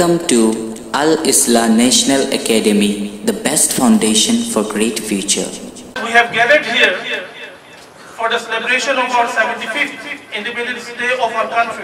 Welcome to Al-Islah National Academy, the best foundation for great future. We have gathered here for the celebration of our 75th Independence Day of our country.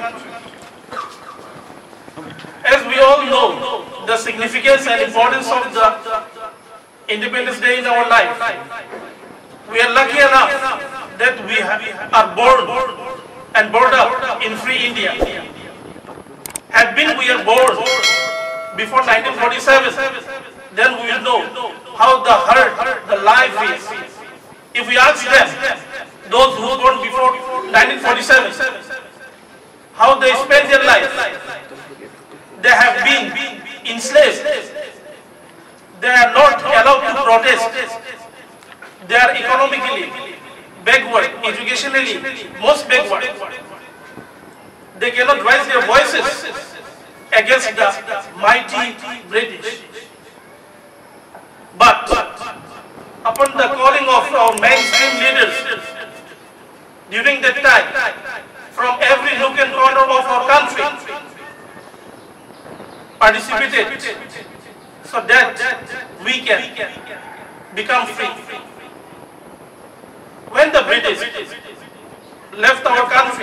As we all know, the significance and importance of the Independence Day in our life, we are lucky enough that we are born and brought up in free India. Had been we are born before 1947, then we will know how the hurt the life is. If we ask them, those who were born before 1947, how they spend their life, they have been enslaved. They are not allowed to protest. They are economically backward, educationally most backward. They cannot raise their voices against the mighty British. But upon the calling of our mainstream leaders during that time, from every nook and corner of our country, participated so that we can become free. When the British left our country,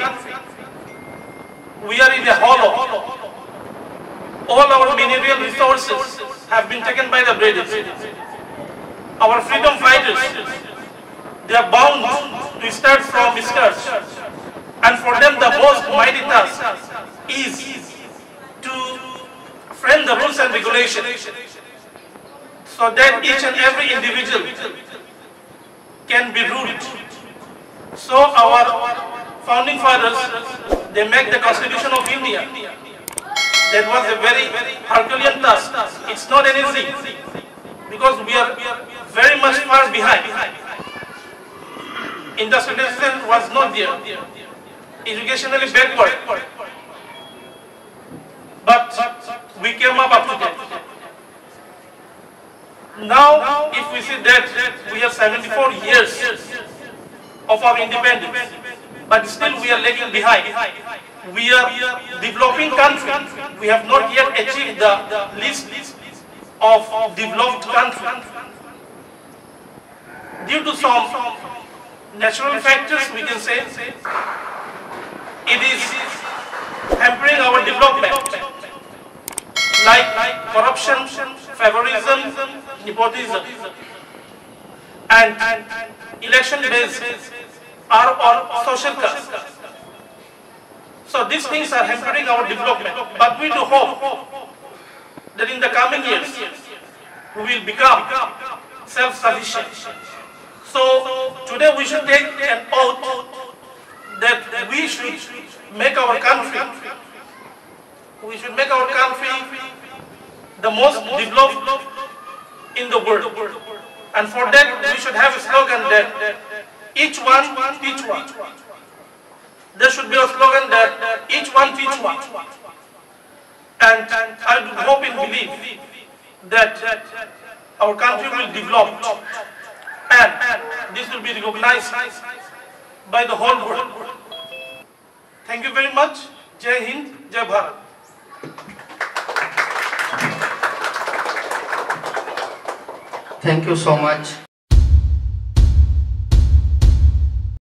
we are in a hollow. All our mineral resources have been taken by the British. Our freedom fighters, they are bound to start from scratch. And for them the most mighty task is to frame the rules and regulations so that each and every individual can be ruled. So our founding fathers, they make the Constitution of India. That was a very Herculean task. It's not an easy, because we are very much far behind. Industrialization was not there. Educationally backward. But we came up to that. Now, if we see that we have 74 years of our independence, but still we are lagging behind. We are developing country. We have not yet achieved the list of developed countries. Due to some natural factors, we can say, it is hampering our development, like corruption, favorism, nepotism, and election-based or social caste. So these things are hampering our development. But we do hope that in the coming years we will become self-sufficient. So today we should take an oath that we should make our country, the most developed in the world. And for that we should have a slogan that each one teach one. There should be a slogan that each one teach one. And I hope and believe that our country will develop and this will be recognized by the whole world. Thank you very much. Jai Hind, Jai Bharat. Thank you so much.